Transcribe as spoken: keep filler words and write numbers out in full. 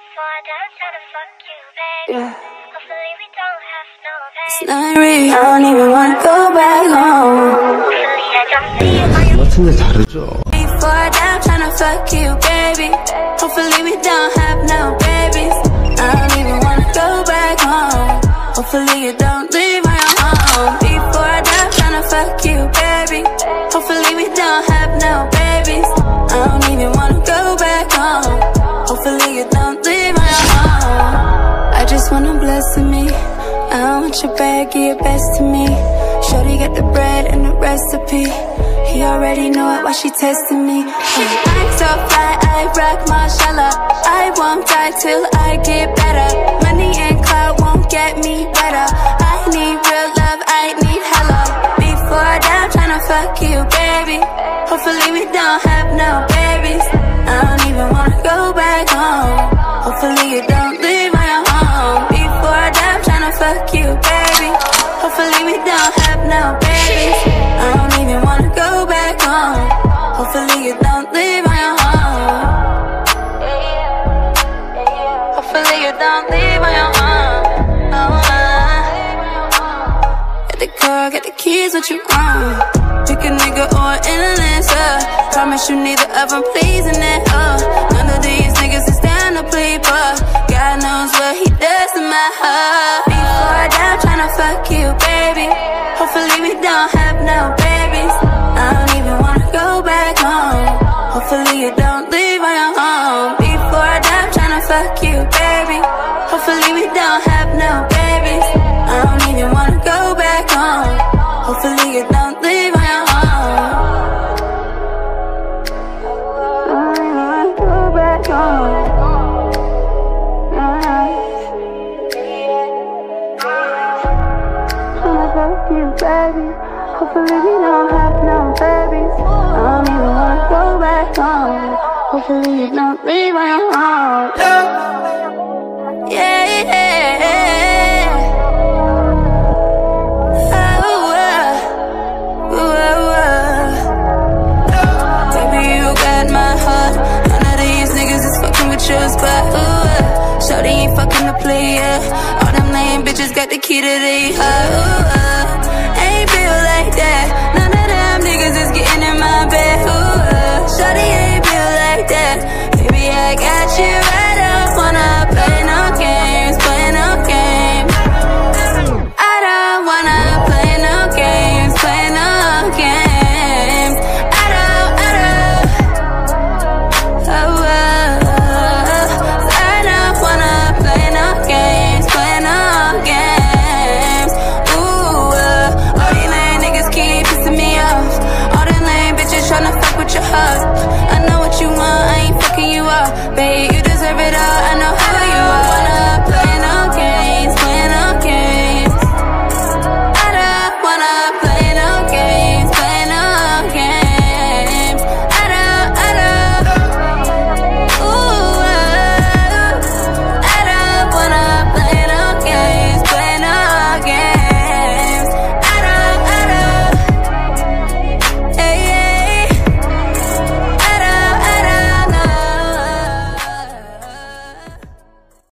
Yeah. It's not real. I don't even wanna go back home. 같은데 다르죠. Before I'm tryna fuck you, baby. Hopefully we don't have no babies. I don't even wanna go back home. Hopefully you don't leave my home. Before I'm tryna fuck you, baby. Hopefully we don't have no babies. I don't even wanna go back home. Hopefully you don't leave my home. I just want him blessing me. I don't want your bag, give your best to me. Shorty got the bread and the recipe. He already know it, why she testing me. I'm so fly, I rock mashallah. I won't die till I get better. Money and clout won't get me better. I need real love, I need hella. Before I'm tryna fuck you, baby. Hopefully we don't have no babies. I don't even wanna go back home. Hopefully you don't leave my home. Before I'm tryna fuck you, baby. Hopefully we don't have no babies. I don't even wanna go back home. Hopefully you don't leave my home. Hopefully you don't leave my home. Oh, get the car, get the keys, what you want? Pick a nigga or an influencer. Promise you neither of them pleasing it, oh. None of these niggas is down to play, but God knows what he does to my heart. Before I'm tryna fuck you, baby. Hopefully we don't have no babies. I don't even wanna go back home. Hopefully you don't leave my home. Before I'm tryna fuck you, baby. Hopefully we don't have no babies. I don't even wanna go back home. Hopefully you don't leave my home. I don't even wanna go back home. Tryna fuck you, baby. Hopefully we don't have no babies. I don't even wanna go back home. Hopefully you don't leave my home. Yeah, yeah, yeah. Oh, uh, uh, uh. Baby, you got my heart. None of these niggas is fucking with your spot. Ooh, uh. Shawty ain't fucking the player. All them lame bitches got the key to their heart. Ooh, uh.